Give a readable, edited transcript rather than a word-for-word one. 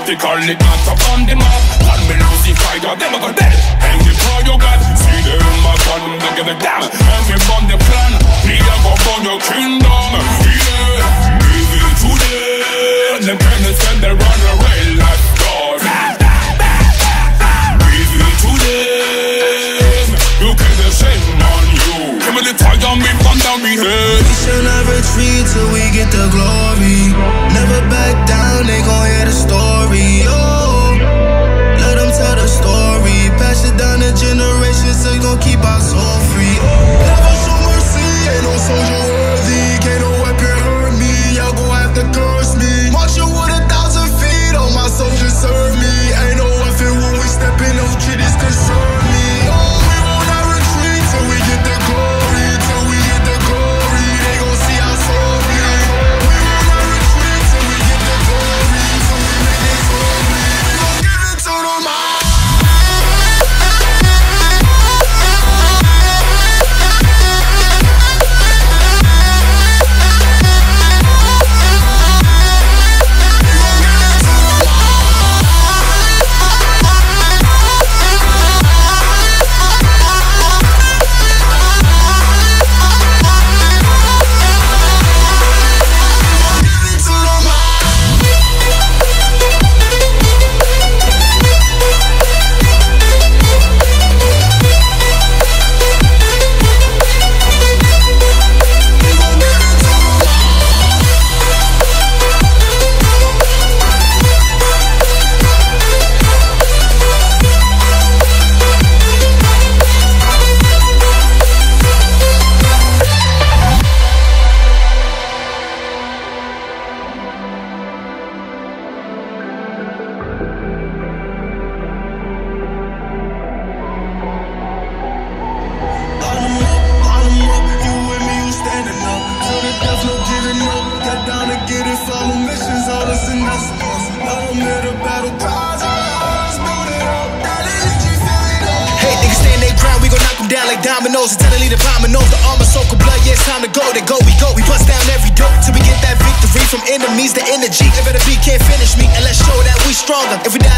vertically not up on the map. One me losing fire, them I go dead. And the power you got, see them in my gun, they get it down. And we run the plan, we are go burn your kingdom. Yeah, give it to them. Them can't send they run away like dogs. Give it to them. You can't descend on you. Give me the fire, me run down me head. We shall not retreat till we get the glory. Never back down, they gon' hear the story. Oh, let them tell the story. Pass it down the generations so you gon' keep our soul free. Never show mercy, ain't no soldier worthy. Can't no weapon hurt me, y'all gon' have to curse me. Marching with 1,000 feet, all my soldiers serve me. Ain't no weapon when we step in, no chitties concern me. Oh, we will not retreat till we get the glory. Till we get the glory, they gon' see our soul bleed. We will not retreat till we get the glory. Till we make it glory, we gon' give it to them all. Dominoes, eternally the dominoes. The armor soak of blood, yeah, it's time to go. They go, we go. We bust down every door till we get that victory from enemies. The energy, if it be can't finish me. And let's show that we stronger. If we